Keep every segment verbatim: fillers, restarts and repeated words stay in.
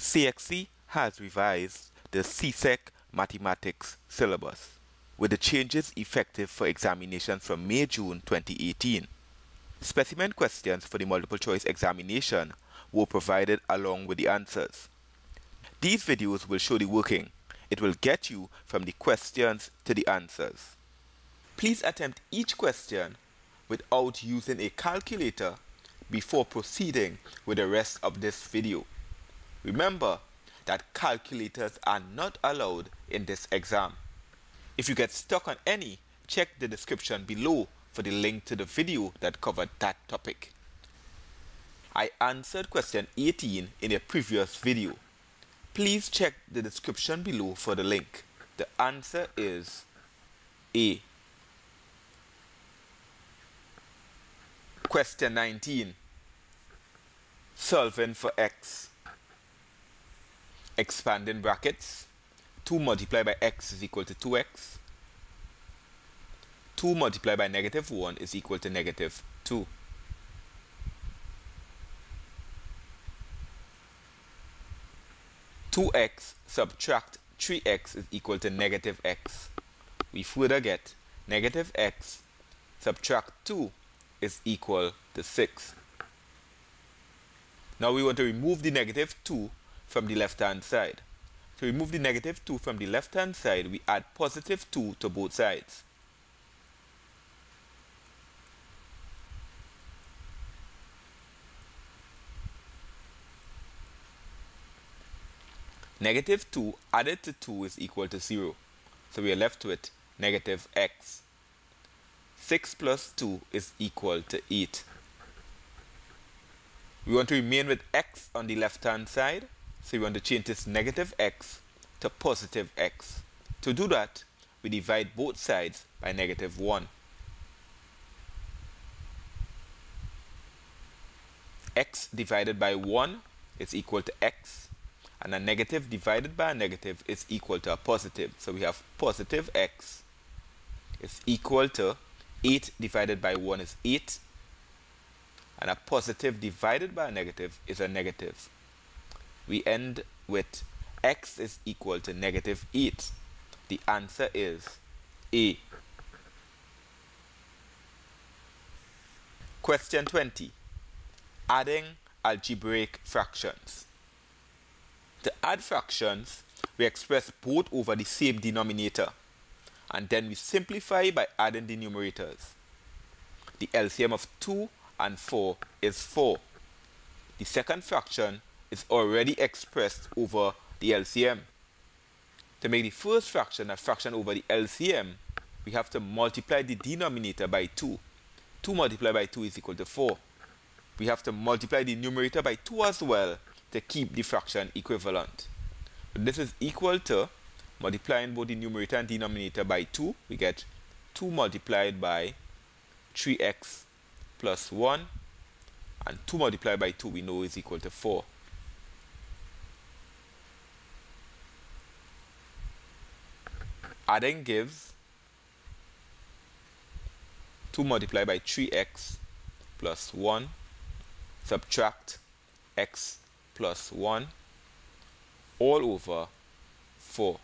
C X C has revised the C S E C mathematics syllabus with the changes effective for examinations from May June twenty eighteen. Specimen questions for the multiple choice examination were provided along with the answers. These videos will show the working. It will get you from the questions to the answers. Please attempt each question without using a calculator before proceeding with the rest of this video. Remember that calculators are not allowed in this exam. If you get stuck on any, check the description below for the link to the video that covered that topic. I answered question eighteen in a previous video. Please check the description below for the link. The answer is A. Question nineteen. Solving for x. Expanding brackets. two multiplied by x is equal to two x. two multiplied by negative one is equal to negative two. two x subtract three x is equal to negative x. We further get negative x subtract two is equal to six. Now we want to remove the negative two from the left hand side. To remove the negative two from the left hand side, we add positive two to both sides. Negative two added to two is equal to zero. So we are left with negative x. six plus two is equal to eight. We want to remain with x on the left hand side. So we want to change this negative x to positive x. To do that, we divide both sides by negative one. X divided by one is equal to x. And a negative divided by a negative is equal to a positive. So we have positive x is equal to eight divided by one is eight. And a positive divided by a negative is a negative. We end with x is equal to negative eight. The answer is A. Question twenty. Adding algebraic fractions. To add fractions, we express both over the same denominator, and then we simplify by adding the numerators. The L C M of two and four is four. The second fraction is already expressed over the L C M. To make the first fraction a fraction over the L C M, we have to multiply the denominator by two. two multiplied by two is equal to four. We have to multiply the numerator by two as well to keep the fraction equivalent. But this is equal to multiplying both the numerator and denominator by two. We get two multiplied by three x plus one, and two multiplied by two we know is equal to four. Adding gives two multiplied by three x plus one, subtract x plus one all over four.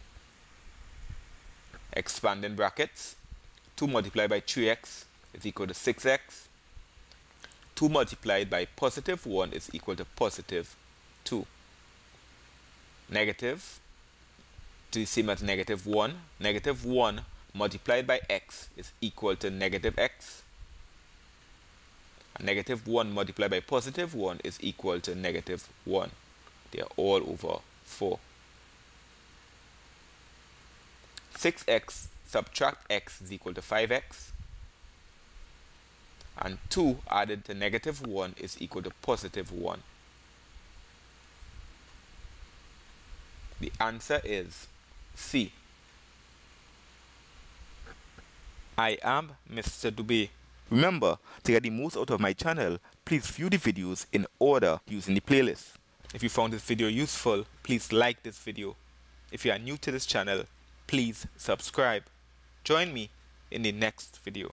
Expanding brackets. two multiplied by three x is equal to six x. two multiplied by positive one is equal to positive two. Negative to the same as negative one. Negative one multiplied by x is equal to negative x. And negative one multiplied by positive one is equal to negative one. They are all over four. six x subtract x is equal to five x. And two added to negative one is equal to positive one. The answer is C. I am Mister Dube. Remember, to get the most out of my channel, please view the videos in order using the playlist. If you found this video useful, please like this video. If you are new to this channel, please subscribe. Join me in the next video.